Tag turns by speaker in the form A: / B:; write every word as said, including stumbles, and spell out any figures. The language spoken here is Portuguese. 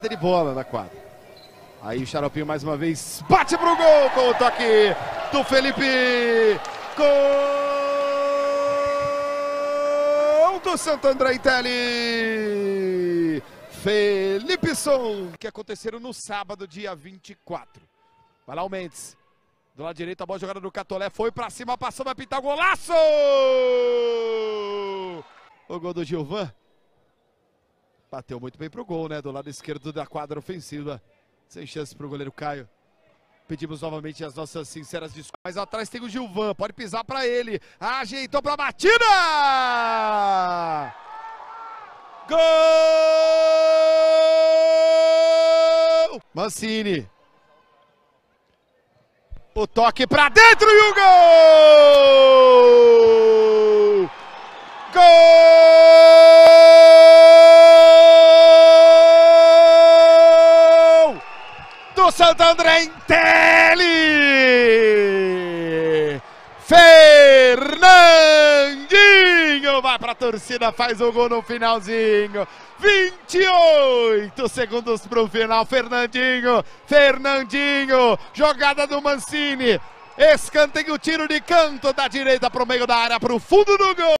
A: de bola na quadra. Aí o Xaropinho mais uma vez bate pro gol com o toque do Felipe. Gol do Santo André Intelli. Felipe Son, que aconteceram no sábado, dia vinte e quatro. Vai lá o Mendes. Do lado direito, a bola jogada do Catolé. Foi pra cima, passou, vai pintar o golaço! O gol do Gilvan. Bateu muito bem pro gol, né? Do lado esquerdo da quadra ofensiva. Sem chance pro goleiro Caio. Pedimos novamente as nossas sinceras desculpas. Mas atrás tem o Gilvan, pode pisar pra ele. Ajeitou pra batida! Gol! Mancini. O toque pra dentro e o gol! Gol! Do Santo André Intelli! Fernandinho vai pra torcida, faz o gol no finalzinho. vinte e oito segundos pro final. Fernandinho, Fernandinho, jogada do Mancini. Escanteio, tiro de canto da direita pro meio da área, pro fundo do gol.